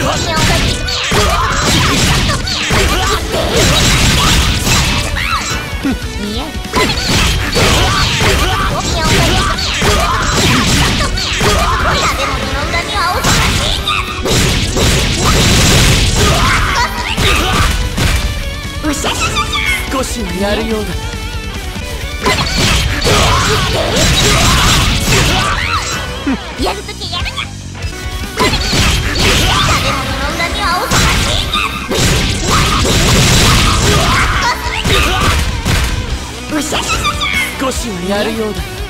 少しやるようだ。 やるときやるな。食べ物の恨みは恐ろしい。 少しやるようだ。